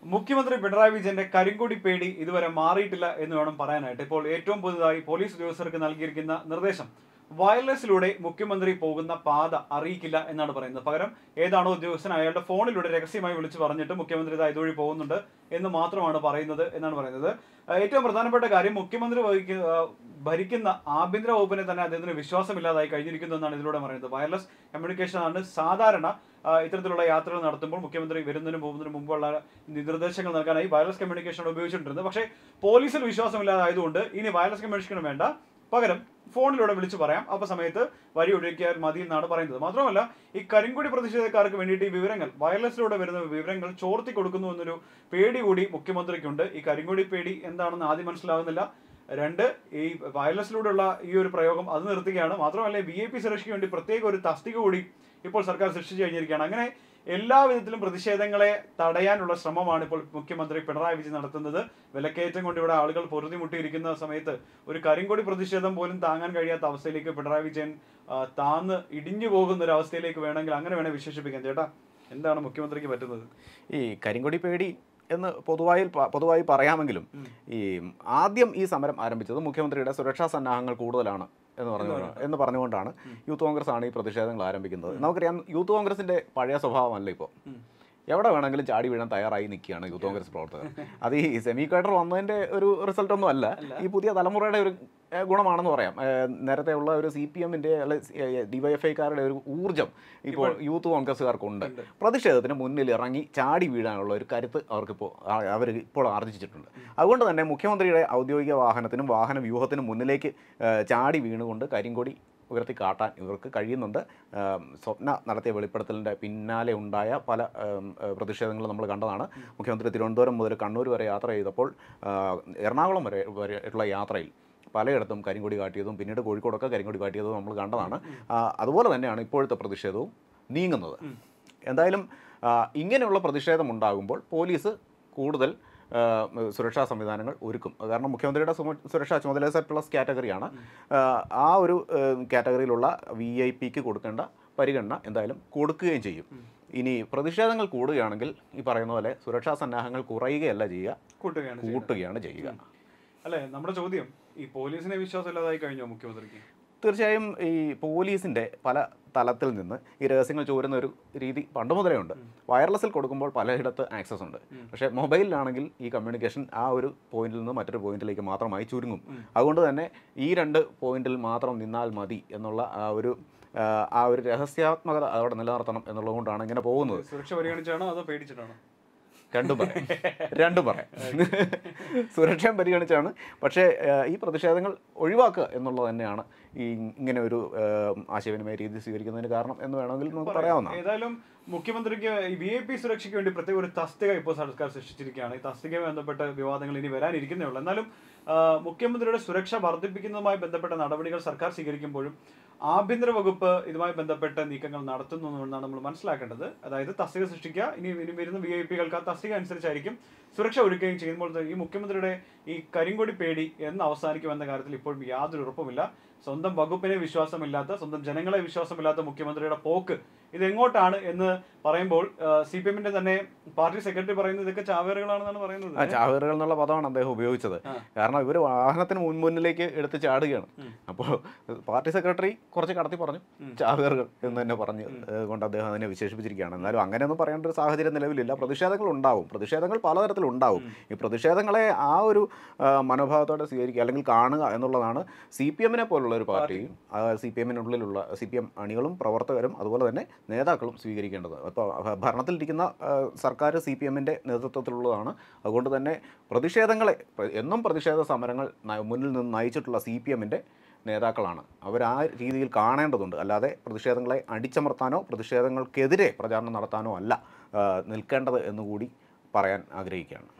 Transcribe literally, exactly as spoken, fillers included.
മുഖ്യമന്ത്രി പിണറായി വിജയന്റെ കരിങ്കൊടി പേടി ഇതുവരെ മാറിയിട്ടില്ല എന്ന് വേണം പറയാനായിട്ട്. ഇപ്പോൾ ഏറ്റവും പുതുതായി പോലീസ് ഉദ്യോഗസ്ഥർക്ക് നൽകിയിരിക്കുന്ന നിർദ്ദേശം വയർലെസ്സിലൂടെ മുഖ്യമന്ത്രി പോകുന്ന പാത അറിയിക്കില്ല എന്നാണ് പറയുന്നത്. പകരം ഏതാണോ ഉദ്യോഗസ്ഥൻ അയാളുടെ ഫോണിലൂടെ രഹസ്യമായി വിളിച്ചു പറഞ്ഞിട്ട് മുഖ്യമന്ത്രി ഇതാ ഇതുവഴി പോകുന്നുണ്ട് എന്ന് മാത്രമാണ് പറയുന്നത് എന്നാണ് പറയുന്നത്. ഏറ്റവും പ്രധാനപ്പെട്ട കാര്യം, മുഖ്യമന്ത്രി ഭരിക്കുന്ന ആഭ്യന്തര വകുപ്പിനെ തന്നെ അദ്ദേഹത്തിന് വിശ്വാസമില്ലാതായി കഴിഞ്ഞിരിക്കുന്നു എന്നാണ് ഇതിലൂടെ പറയുന്നത്. വയർലെസ് കമ്മ്യൂണിക്കേഷൻ ആണ് സാധാരണ ഇത്തരത്തിലുള്ള യാത്രകൾ നടത്തുമ്പോൾ മുഖ്യമന്ത്രി വരുന്നതിനും പോകുന്നതിനും മുമ്പുള്ള നിർദ്ദേശങ്ങൾ നൽകാനായി വയർലെസ് കമ്മ്യൂണിക്കേഷൻ ഉപയോഗിച്ചിട്ടുണ്ട്. പക്ഷേ പോലീസിൽ വിശ്വാസമില്ലാതായതുകൊണ്ട് ഇനി വയർലെസ് കമ്മ്യൂണിക്കേഷൻ വേണ്ട, പകരം ഫോണിലൂടെ വിളിച്ചു പറയാം, അപ്പൊ സമയത്ത് വഴി ഒഴുകിയാൽ മതി എന്നാണ് പറയുന്നത്. മാത്രമല്ല, ഈ കരിങ്കൊടി പ്രതിഷേധക്കാർക്ക് വേണ്ടിയിട്ട് ഈ വിവരങ്ങൾ വയർലെസ്സിലൂടെ വരുന്ന വിവരങ്ങൾ ചോർത്തി കൊടുക്കുന്നു എന്നൊരു പേടി കൂടി മുഖ്യമന്ത്രിക്കുണ്ട്. ഈ കരിങ്കൊടി പേടി എന്താണെന്ന് ആദ്യം മനസ്സിലാകുന്നില്ല. രണ്ട്, ഈ വയർലെസ്സിലൂടെയുള്ള ഈ ഒരു പ്രയോഗം അത് നിർത്തുകയാണ്. മാത്രമല്ല, വി ഐ പി സുരക്ഷയ്ക്ക് വേണ്ടി പ്രത്യേക ഒരു തസ്തിക കൂടി ഇപ്പോൾ സർക്കാർ സൃഷ്ടിച്ചു കഴിഞ്ഞിരിക്കുകയാണ്. അങ്ങനെ എല്ലാ വിധത്തിലും പ്രതിഷേധങ്ങളെ തടയാനുള്ള ശ്രമമാണ് ഇപ്പോൾ മുഖ്യമന്ത്രി പിണറായി വിജയൻ നടത്തുന്നത്. വിലക്കയറ്റം കൊണ്ട് ഇവിടെ ആളുകൾ പൊറുതിമുട്ടിയിരിക്കുന്ന സമയത്ത് ഒരു കരിങ്കൊടി പ്രതിഷേധം പോലും താങ്ങാൻ കഴിയാത്ത അവസ്ഥയിലേക്ക് പിണറായി വിജയൻ താന്ന് ഇടിഞ്ഞു പോകുന്ന ഒരു അവസ്ഥയിലേക്ക് വേണമെങ്കിൽ അങ്ങനെ വേണേൽ വിശേഷിപ്പിക്കാം. ചേട്ടാ, എന്താണ് മുഖ്യമന്ത്രിക്ക് പറ്റുന്നത്? ഈ കരിങ്കൊടി പേടി എന്ന് പൊതുവായി പൊതുവായി പറയാമെങ്കിലും ഈ ആദ്യം ഈ സമരം ആരംഭിച്ചത് മുഖ്യമന്ത്രിയുടെ സുരക്ഷാ സന്നാഹങ്ങൾ കൂടുതലാണ് എന്ന് പറഞ്ഞു എന്ന് പറഞ്ഞുകൊണ്ടാണ് യൂത്ത് കോൺഗ്രസ് ആണ് ഈ പ്രതിഷേധങ്ങൾ ആരംഭിക്കുന്നത്. നമുക്കറിയാം, യൂത്ത് കോൺഗ്രസിന്റെ പഴയ സ്വഭാവമല്ല ഇപ്പോൾ. എവിടെ വേണമെങ്കിലും ചാടി വീഴാൻ തയ്യാറായി നിൽക്കുകയാണ് യൂത്ത് കോൺഗ്രസ് പ്രവർത്തകർ. അത് ഈ സെമി ക്വാർട്ടർ വന്നതിൻ്റെ ഒരു റിസൾട്ട് ഒന്നും അല്ല, ഈ പുതിയ തലമുറയുടെ ഒരു ഗുണമാണെന്ന് പറയാം. നേരത്തെ ഉള്ള ഒരു സി പി എമ്മിൻ്റെ അല്ലെ ഡിവൈഎഫ്ഐക്കാരുടെ ഒരു ഊർജ്ജം ഇപ്പോൾ യൂത്ത് കോൺഗ്രസ്സുകാർക്കുണ്ട്. പ്രതിഷേധത്തിന് മുന്നിൽ ഇറങ്ങി ചാടി വീഴാനുള്ള ഒരു കരുത്ത് അവർക്കിപ്പോൾ അവർ ഇപ്പോൾ ആർജിച്ചിട്ടുണ്ട്. അതുകൊണ്ട് തന്നെ മുഖ്യമന്ത്രിയുടെ ഔദ്യോഗിക വാഹനത്തിനും വാഹന വ്യൂഹത്തിനും മുന്നിലേക്ക് ചാടി വീണുകൊണ്ട് കരിങ്കൊടി ഉയർത്തി കാട്ടാൻ ഇവർക്ക് കഴിയുന്നുണ്ട്. സ്വപ്ന നടത്തിയ വെളിപ്പെടുത്തലിൻ്റെ പിന്നാലെ ഉണ്ടായ പല പ്രതിഷേധങ്ങളും നമ്മൾ കണ്ടതാണ്. മുഖ്യമന്ത്രി തിരുവനന്തപുരം മുതൽ കണ്ണൂർ വരെ യാത്ര ചെയ്തപ്പോൾ എറണാകുളം വരെ വരെയുള്ള യാത്രയിൽ പലയിടത്തും കരിങ്കൊടി കാട്ടിയതും പിന്നീട് കോഴിക്കോടൊക്കെ കരിങ്കൊടി കാട്ടിയതും നമ്മൾ കണ്ടതാണ്. അതുപോലെ തന്നെയാണ് ഇപ്പോഴത്തെ പ്രതിഷേധവും നീങ്ങുന്നത്. എന്തായാലും ഇങ്ങനെയുള്ള പ്രതിഷേധം ഉണ്ടാകുമ്പോൾ പോലീസ് കൂടുതൽ സുരക്ഷാ സംവിധാനങ്ങൾ ഒരുക്കും. കാരണം മുഖ്യമന്ത്രിയുടെ സുരക്ഷാ ചുമതല സെറ്റ് പ്ലസ് കാറ്റഗറിയാണ്. ആ ഒരു കാറ്റഗറിയിലുള്ള വി ഐ പിക്ക് കൊടുക്കേണ്ട പരിഗണന എന്തായാലും കൊടുക്കുകയും ചെയ്യും. ഇനി പ്രതിഷേധങ്ങൾ കൂടുകയാണെങ്കിൽ ഈ പറയുന്ന പോലെ സുരക്ഷാ സന്നാഹങ്ങൾ കുറയുകയല്ല ചെയ്യുക, കൂട്ടുകയാണ് ചെയ്യുക. അല്ലേ, നമ്മുടെ ചോദ്യം, ഈ പോലീസിനെ വിശ്വാസമില്ലാതായി കഴിഞ്ഞോ മുഖ്യമന്ത്രിക്ക്? തീർച്ചയായും ഈ പോലീസിൻ്റെ പല തലത്തിൽ നിന്ന് ഈ രഹസ്യങ്ങൾ ചോരുന്ന ഒരു രീതി പണ്ട് മുതലേ ഉണ്ട്. വയർലെസ്സിൽ കൊടുക്കുമ്പോൾ പലയിടത്ത് ആക്സസ് ഉണ്ട്, പക്ഷേ മൊബൈലിലാണെങ്കിൽ ഈ കമ്മ്യൂണിക്കേഷൻ ആ ഒരു പോയിന്റിൽ നിന്ന് മറ്റൊരു പോയിന്റിലേക്ക് മാത്രമായി ചുരുങ്ങും. അതുകൊണ്ട് തന്നെ ഈ രണ്ട് പോയിന്റിൽ മാത്രം നിന്നാൽ മതി എന്നുള്ള ആ ഒരു ആ ഒരു രഹസ്യാത്മകത അവിടെ നിലനിർത്തണം എന്നുള്ളത് കൊണ്ടാണ് ഇങ്ങനെ പോകുന്നത്. സുരക്ഷ പരിഗണിച്ചാണോ അതോ പേടിച്ചിട്ടാണോ? രണ്ടും പറയാം രണ്ടും പറയാം സുരക്ഷയും പരിഗണിച്ചാണ്. പക്ഷേ ഈ പ്രതിഷേധങ്ങൾ ഒഴിവാക്കുക എന്നുള്ളത് തന്നെയാണ് ഈ ഇങ്ങനെ ഒരു ആശയവിനിമയ രീതി സ്വീകരിക്കുന്നതിന് കാരണം എന്ന് വേണമെങ്കിൽ നമുക്ക് പറയാവുന്ന. ഏതായാലും മുഖ്യമന്ത്രിക്ക് ഈ വി ഐ പി സുരക്ഷയ്ക്ക് വേണ്ടി പ്രത്യേക ഒരു തസ്തിക ഇപ്പോൾ സർക്കാർ സൃഷ്ടിച്ചിരിക്കുകയാണ്. ഈ തസ്തികയുമായി ബന്ധപ്പെട്ട വിവാദങ്ങൾ ഇനി വരാനിരിക്കുന്നേ ഉള്ളൂ. എന്നാലും മുഖ്യമന്ത്രിയുടെ സുരക്ഷ വർദ്ധിപ്പിക്കുന്നതുമായി ബന്ധപ്പെട്ട നടപടികൾ സർക്കാർ സ്വീകരിക്കുമ്പോഴും ആഭ്യന്തര വകുപ്പ് ഇതുമായി ബന്ധപ്പെട്ട നീക്കങ്ങൾ നടത്തുന്നു എന്നാണ് നമ്മൾ മനസ്സിലാക്കേണ്ടത്. അതായത് തസ്തിക സൃഷ്ടിക്കുക, ഇനി ഇനി വരുന്ന വി ഐ പികൾക്ക് ആ തസ്തിക അനുസരിച്ചായിരിക്കും സുരക്ഷ ഒരുക്കുകയും ചെയ്യുമ്പോൾ ഈ മുഖ്യമന്ത്രിയുടെ ഈ കരിങ്കൊടി പേടി എന്ന് അവസാനിക്കുമെന്ന കാര്യത്തിൽ ഇപ്പോഴും യാതൊരു ഉറപ്പുമില്ല. സ്വന്തം വകുപ്പിനെ വിശ്വാസമില്ലാത്ത, സ്വന്തം ജനങ്ങളെ വിശ്വാസമില്ലാത്ത മുഖ്യമന്ത്രിയുടെ പോക്ക് ഇതെങ്ങോട്ടാണ് എന്ന് പറയുമ്പോൾ സി പി എമ്മിന്റെ തന്നെ പാർട്ടി സെക്രട്ടറി പറയുന്നത് ഇതൊക്കെ ചാവേറുകളാണെന്നാണ് പറയുന്നത്. ചാവേറുകൾ എന്നുള്ള പദമാണ് അദ്ദേഹം ഉപയോഗിച്ചത്. കാരണം ഇവർ വാഹനത്തിന് മുൻമുന്നിലേക്ക് എടുത്ത് ചാടുകയാണ്. അപ്പോൾ പാർട്ടി സെക്രട്ടറി കുറച്ച് കടത്തി പറഞ്ഞു ചാവേറുകൾ എന്ന് തന്നെ പറഞ്ഞ് കൊണ്ട് അദ്ദേഹം അതിനെ വിശേഷിപ്പിച്ചിരിക്കുകയാണ്. എന്നാലും അങ്ങനെയൊന്നും പറയേണ്ട ഒരു സാഹചര്യം നിലവിലില്ല. പ്രതിഷേധങ്ങൾ ഉണ്ടാവും, പ്രതിഷേധങ്ങൾ പലതരത്തിലുണ്ടാവും. ഈ പ്രതിഷേധങ്ങളെ ആ ഒരു മനോഭാവത്തോടെ സ്വീകരിക്കുക അല്ലെങ്കിൽ കാണുക എന്നുള്ളതാണ് സി പി എമ്മിനെ പോലുള്ള ഒരു പാർട്ടിയും സി പി എമ്മിനുള്ളിലുള്ള സി പി എം അണികളും പ്രവർത്തകരും അതുപോലെ തന്നെ നേതാക്കളും സ്വീകരിക്കേണ്ടത്. അപ്പോൾ ഭരണത്തിലിരിക്കുന്ന സർക്കാർ സി പി എമ്മിൻ്റെ നേതൃത്വത്തിലുള്ളതാണ്. അതുകൊണ്ട് തന്നെ പ്രതിഷേധങ്ങളെ എന്നും പ്രതിഷേധ സമരങ്ങൾ മുന്നിൽ നിന്ന് നയിച്ചിട്ടുള്ള സി പി എമ്മിൻ്റെ നേതാക്കളാണ്. അവർ ആ രീതിയിൽ കാണേണ്ടതുണ്ട്. അല്ലാതെ പ്രതിഷേധങ്ങളെ അടിച്ചമർത്താനോ പ്രതിഷേധങ്ങൾക്കെതിരെ പ്രചാരണം നടത്താനോ അല്ല നിൽക്കേണ്ടത് എന്നുകൂടി പറയാൻ ആഗ്രഹിക്കുകയാണ്.